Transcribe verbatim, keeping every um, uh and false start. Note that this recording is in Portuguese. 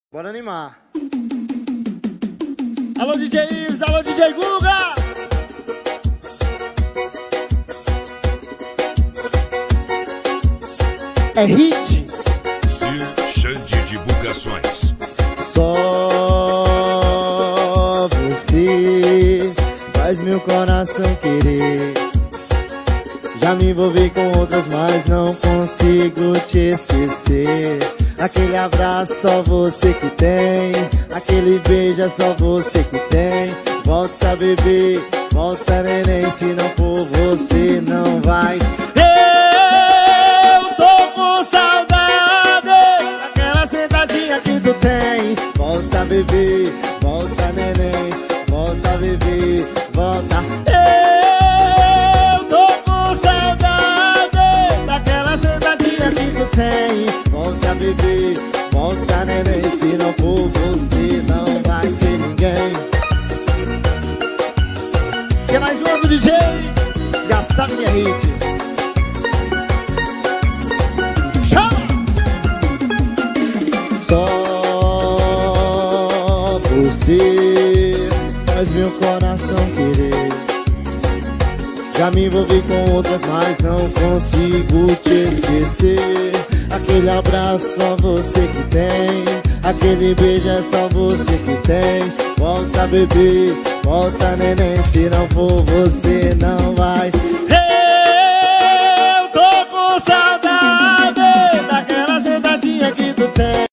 Bora animar. Alô, D J Ives, alô, D J Guga! É hit. Sir Xande Divulgações. Só você faz meu coração querer. Já me envolvi com outras, mas não consigo te esquecer. Aquele abraço só você que tem, aquele beijo é só você que tem. Volta, bebê, volta, neném, se não for você não vai. Eu tô com saudade daquela sentadinha que tu tem. Volta, bebê, volta, neném, volta, bebê, volta. Eu tô com saudade daquela sentadinha que tu tem. Volta, bebê, volta, neném, se não for você não vai ter ninguém. Se é mais um do D J, já sabe que é hit. Chama! Só você faz meu coração querer. Já me envolvi com outras, mas não consigo te esquecer. Aquele abraço só você que tem, aquele beijo é só você que tem. Volta, bebê, volta, neném, se não for você não vai. Eu tô com saudade daquela sentadinha que tu tem.